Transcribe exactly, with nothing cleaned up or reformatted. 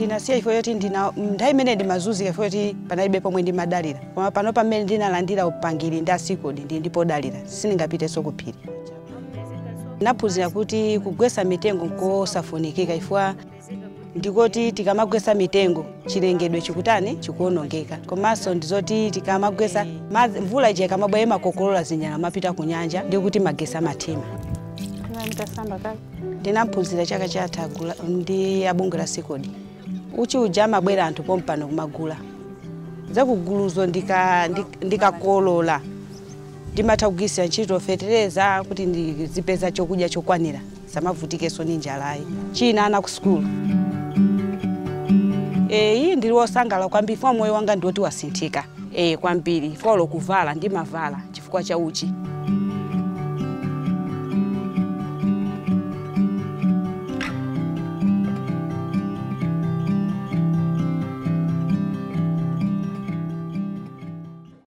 ndinasiya ifo yoti ndina nthawi imene ndimazunzika ifo yoti panalibe pomwe ndimadalira. Koma pano pamene ndinalandira upangiri ndi asikodi ndi ndipodalira sindingapitenso kuphiri. Naphunzira kuti kugwesa mitengo nkosafunikika ifwa ndikoti tikamagwesa mitengo chilengedwe chikutani chikuonongeka. Komanso ndizoti tikamagwesa mvula ije ikamabwera makokolola zinyala mapita ku nyanja ndikuti magesa matima. Ndinaphunzira chaka chatha ndi abungu la sikodi. Uchi uja amabwera anthu pompano kumagula. Zakuguluzo ndika ndikakolola ndimatha kugwisa ntchito fetereza kuti ndizipeza chokudya chokwanira samavutikeso ni njalayi. China ana ku school. Eh iyi ndili wosangala kwambiri fwa moyo wanga ndiwoti wasinthika. Eh kwambiri folo kuvala ndimavala chifukwa cha uchi.